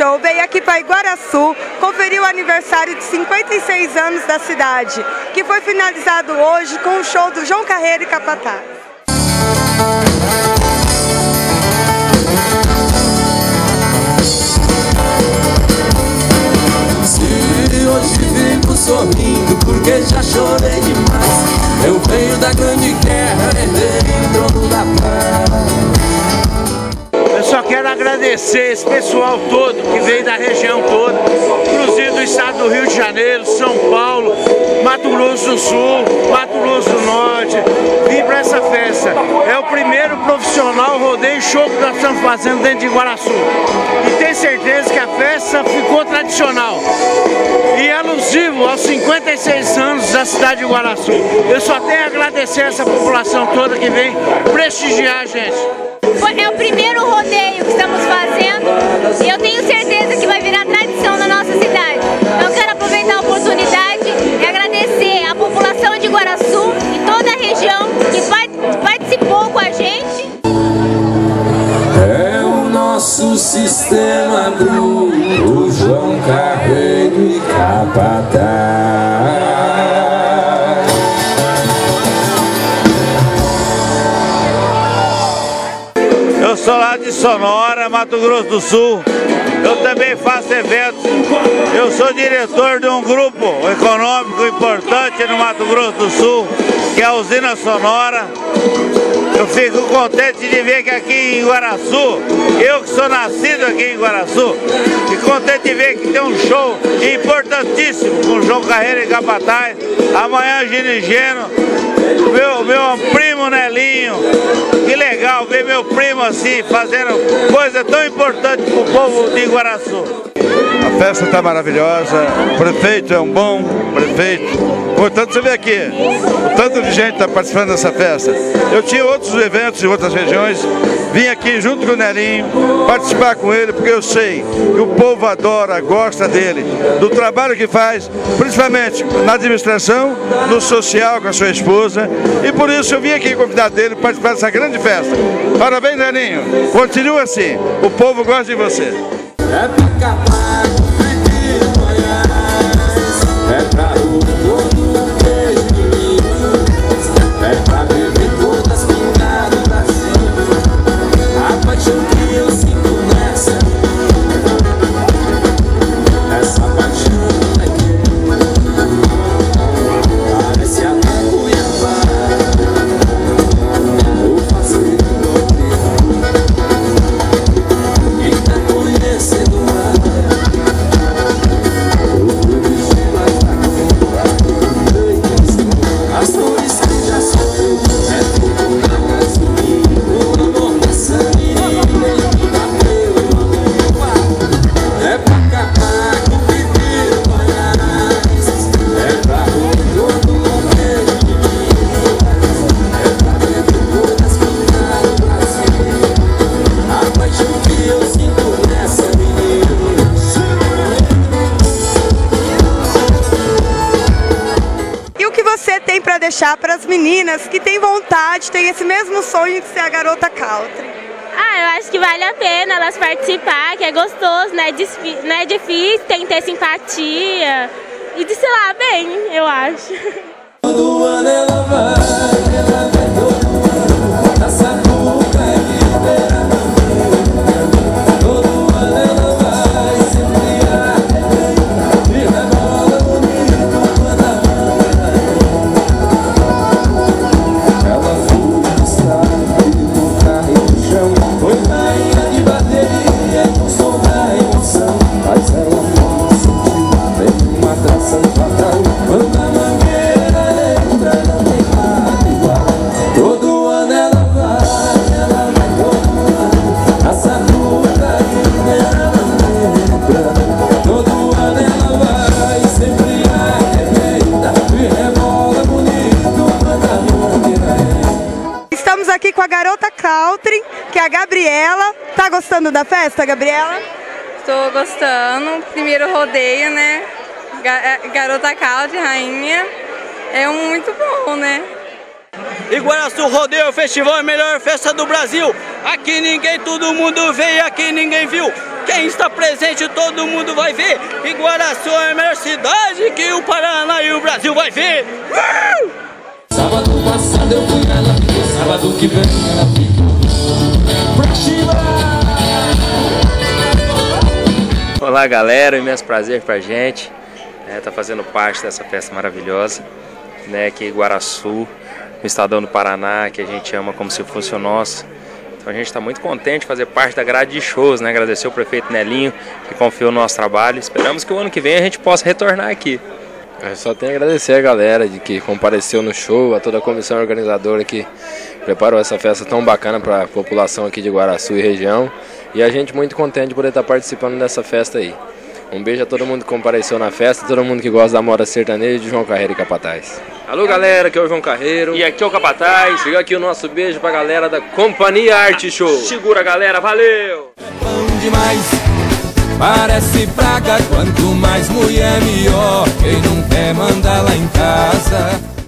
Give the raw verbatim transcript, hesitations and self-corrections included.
Show veio aqui para Iguaraçu conferir o aniversário de cinquenta e seis anos da cidade, que foi finalizado hoje com o show do João Carreiro e Capataz. Se hoje fico sorrindo porque já chorei demais, eu venho da grande guerra, herdei o trono da paz. Eu só quero agradecer esse pessoal todo que veio da região toda, inclusive do estado do Rio de Janeiro, São Paulo, Mato Grosso do Sul, Mato Grosso do Norte, vim para essa festa. É o primeiro profissional rodeio show que nós estamos fazendo dentro de Iguaraçu. E tenho certeza que a festa ficou tradicional e alusivo aos cinquenta e seis anos da cidade de Iguaraçu. Eu só tenho a agradecer a essa população toda que vem prestigiar a gente. É o primeiro rodeio que estamos fazendo e eu tenho certeza que vai virar tradição na nossa cidade. Então eu quero aproveitar a oportunidade e agradecer à população de Iguaraçu e toda a região que participou com a gente. É o nosso sistema Bru, o João Carreiro e Capataz. Eu sou lá de Sonora, Mato Grosso do Sul. Eu também faço eventos. Eu sou diretor de um grupo econômico importante no Mato Grosso do Sul, que é a Usina Sonora. Eu fico contente de ver que aqui em Iguaraçu, eu que sou nascido aqui em Iguaraçu, fico contente de ver que tem um show importantíssimo com o João Carreiro e Capataz. Amanhã Ginigeno, meu, meu primo Nelinho. Que legal ver meu primo assim, fazendo coisa tão importante para o povo de Iguaraçu. A festa está maravilhosa, o prefeito é um bom prefeito. Portanto, você vê aqui, o tanto de gente está participando dessa festa. Eu tinha outros eventos em outras regiões, vim aqui junto com o Nelinho, participar com ele, porque eu sei que o povo adora, gosta dele, do trabalho que faz, principalmente na administração, no social com a sua esposa, e por isso eu vim aqui convidar dele para participar dessa grande festa. Parabéns, Nelinho, continua assim, o povo gosta de você. É pica-pau, pique Goiás, é pra o todo queijo de milho, é pra beber todas pingadas do Brasil, a paixão que eu sinto nessa, essa paixão é que parece até Cuiabá, eu faço do quem tá conhecendo deixar para as meninas que têm vontade, têm esse mesmo sonho de ser a Garota Country? Ah, eu acho que vale a pena elas participar, que é gostoso, né? Não é difícil, tem que ter simpatia e de se lá bem, eu acho. Todo ano ela vai, ela vai todo ano, essa boca é liberada. Todo ano ela vai, sempre há, e rebola bonito quando a ela foi estado no carro e no chão, foi rainha de bateria, com som da emoção, mas ela não sentiu, teve uma atração fatal, quando a mangueira entra, não tem nada igual. Todo ano ela vai, ela vai todo ano, a sacuda ela entra. Todo ano ela vai, sempre arrebenta, e rebola bonito quando a mangueira entra. Estamos aqui com a Garota Country, que é a Gabriela. Tá gostando da festa, Gabriela? Estou gostando. Primeiro rodeio, né? Garota Country, rainha. É um muito bom, né? Iguaraçu Rodeio Festival é a melhor festa do Brasil. Aqui ninguém, todo mundo veio, aqui ninguém viu. Quem está presente todo mundo vai ver. Iguaraçu é a melhor cidade que o Paraná e o Brasil vai ver. Uh! Sábado passado eu fui ela, sábado que vem ela fica pra Chile. Olá galera, imenso prazer pra gente é, tá fazendo parte dessa festa maravilhosa, né, aqui em Iguaraçu, no estadão do Paraná, que a gente ama como se fosse o nosso. Então a gente está muito contente de fazer parte da grade de shows, né? Agradecer o prefeito Nelinho que confiou no nosso trabalho. Esperamos que o ano que vem a gente possa retornar aqui. Eu só tenho a agradecer a galera de que compareceu no show, a toda a comissão organizadora que preparou essa festa tão bacana para a população aqui de Iguaraçu e região. E a gente muito contente de poder estar participando dessa festa aí. Um beijo a todo mundo que compareceu na festa, todo mundo que gosta da moda sertaneja de João Carreiro e Capataz. Alô galera, aqui é o João Carreiro. E aqui é o Capataz. Fica aqui o nosso beijo pra galera da Companhia Arte Show. Segura galera, valeu! É bom demais, parece praga, quanto mais mulher melhor. Quem não quer mandar lá em casa.